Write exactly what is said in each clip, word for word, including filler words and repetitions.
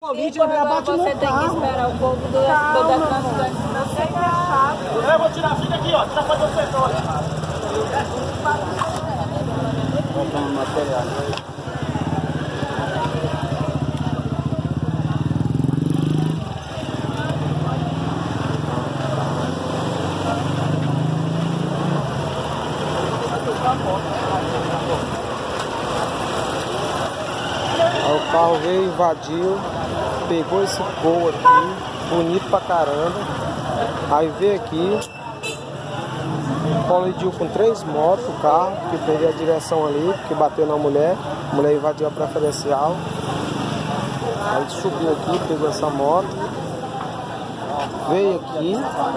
Covid, você tem que esperar o povo do da transplante. Eu vou tirar a fita aqui, ó. Tira pra você, comprando material. Aí o carro veio, invadiu, pegou esse gol aqui, bonito pra caramba. Aí veio aqui, colidiu com três motos o carro, que perdeu a direção ali, porque bateu na mulher, a mulher invadiu a preferencial. Aí subiu aqui, pegou essa moto, veio aqui,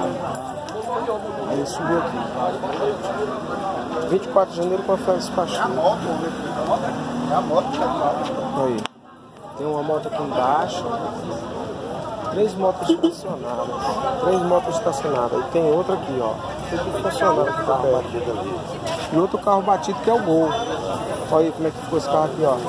aí subiu aqui. vinte e quatro de janeiro com a Félix Pacheco. É a moto que tá. Aí, tem uma moto aqui embaixo, três motos estacionadas, três motos estacionadas, e tem outra aqui, ó, tudo estacionado aqui pra perto. E outro carro batido que é o Gol. Olha aí como é que ficou esse carro aqui, ó.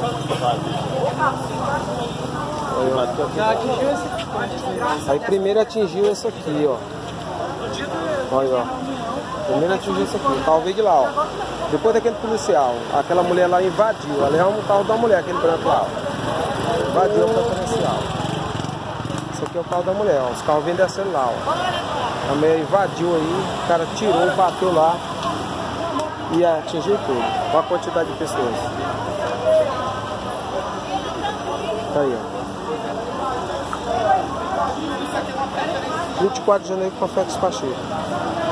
Aí, aí primeiro atingiu esse aqui, ó. Olha, ó. Primeiro atingiu esse aqui, o carro veio de lá, ó. Depois daquele policial, aquela mulher lá invadiu. Ali é um carro da mulher, aquele branco lá, ó. Invadiu o preferencial. Esse aqui é o carro da mulher, ó. Os carros vêm descendo lá, ó. A mulher invadiu aí, o cara tirou, bateu lá e atingiu tudo. Olha a quantidade de pessoas. Tá aí, ó. vinte e quatro de janeiro com a Félix Pacheco.